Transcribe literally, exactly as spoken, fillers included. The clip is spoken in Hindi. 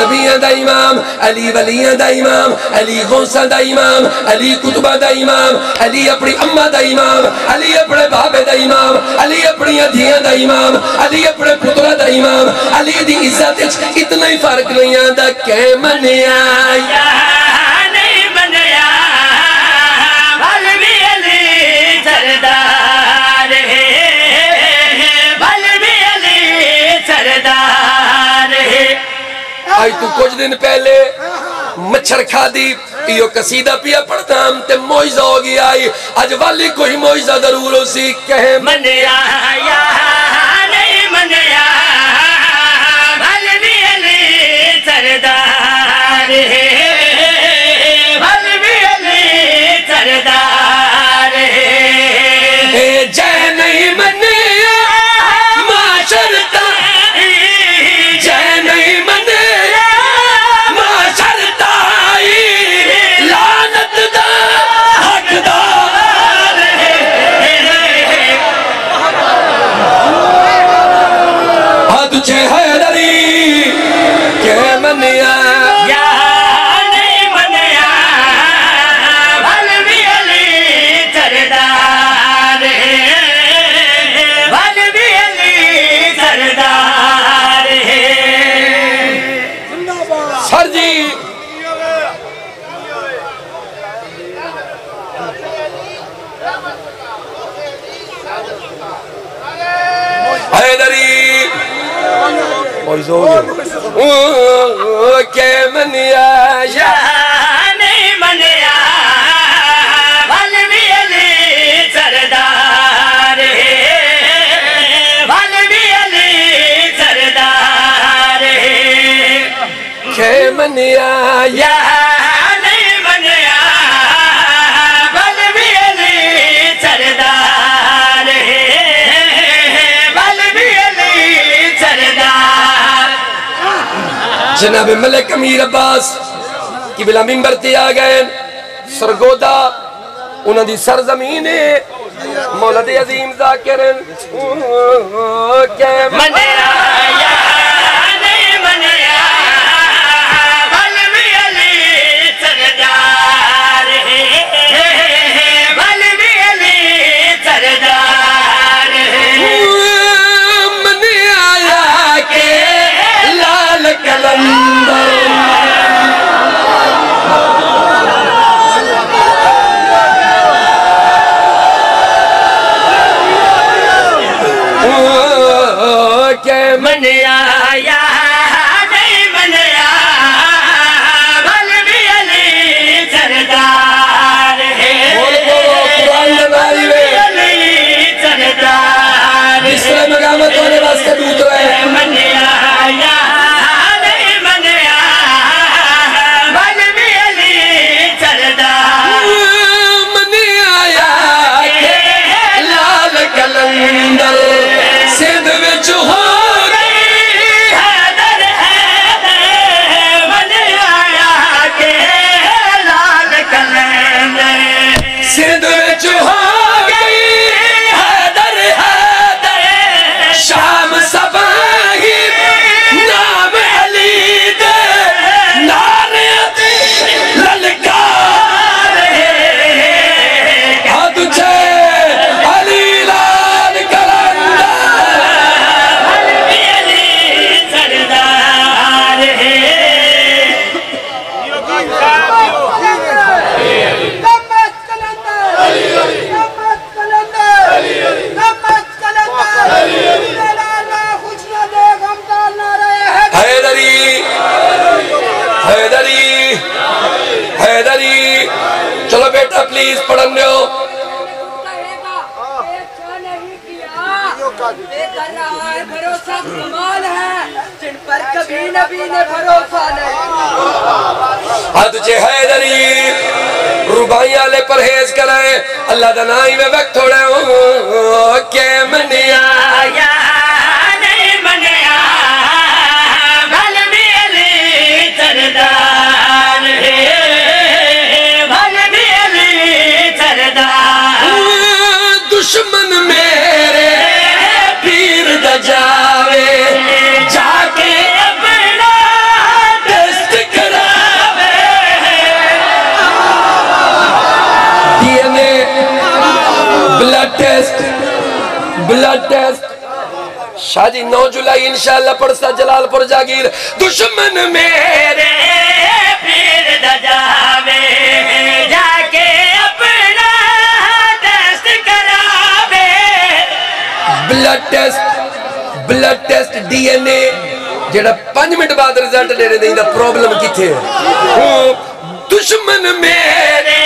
नबियां दा इमाम, अली वलियां दा इमाम, अली गौसां दा इमाम, अली कुतुबा दा इमाम, अली अपनी अम्मा दा इमाम, अली अपने बाबे दा इमाम, अली अपनी धियां दा इमाम, अली अपने पुत्रा दा इमाम। अली दी इज्जत विच इतना ही फर्क नहीं आंदा कै मन्निया नहीं मन्निया भल भी अली सरदार है, भल भी अली सरदार है। आज तू कुछ दिन पहले मच्छर खादी यो कसीदा पिया पढ़ताम ते मोइजा हो गया आई। आज वाली कोई मोइजा जरूर हो सी कहे मन्निया या नहीं मन्निया भल भी अली सरदार है, भल भी अली सरदार है। जय नहीं मन्निया माशरता, जय नहीं मन्निया माशरता लानत दा हकदार है। हाँ तुझे हैदरी के मन्निया या नहीं मन्निया भल भी अली सरदार है, भल भी अली सरदार है। सर जी हैदरी के मनिया या नहीं मन्निया भल भी अली सरदार है, भल भी अली सरदार है। के मनिया या नहीं मन्निया भल भी अली सरदार है, भल भी अली सरदार। जनाब मलिक अमीर अब्बास की बिला मिंबर ते आ गए। सरगोदा उन्हां दी सरजमीन है। मौलद अजीम जाकिरन के मन्निया या नहीं मन्निया भल भी अली सरदार है, भल भी अली सरदार है। मनिया के लाल कलंदर के मन्निया या नहीं मन्निया भल भी अली सरदार है, भल भी अली सरदार है। इसलिए मगामत होने वास्ते दूत रहे। मन्निया या नहीं मन्निया भल भी अली सरदार। मनिया के लाल कलंदर सिंध विच हो हैदर हैदर मन्निया के लाल कलंदर सिंध विच हो गई हैदर हैदर शाम सबाही नाम अली दे नारे ललकार है। हाँ तुझे अली लाल कलंदर भल भी अली सरदार है। हैदरी हैदरी हैदरी चलो बेटा प्लीज पढ़न दो। भरोसा कमाल है जिन पर कभी नबी ने भरोसा नहीं। हाँ तुझे हैदरी रुबाइया ले परहेज करे अल्लाह दा नाम में वक्त थोड़ा हो के मनिया या नहीं मन्निया भल भी अली सरदार है, भल भी अली सरदार। दुश्मन मेरे पीर द जावे जाके अपना शाह जी नौ जुलाई इंशाअल्लाह पड़सा जलालपुर जागीर। दुश्मन मेरे पीर दा जावे जाके अपना टेस्ट करावे। Blood test blood test DNA जेड़ा पांच मिनट बाद रिजल्ट दे देंदा प्रॉब्लम किथे है। दुश्मन मेरे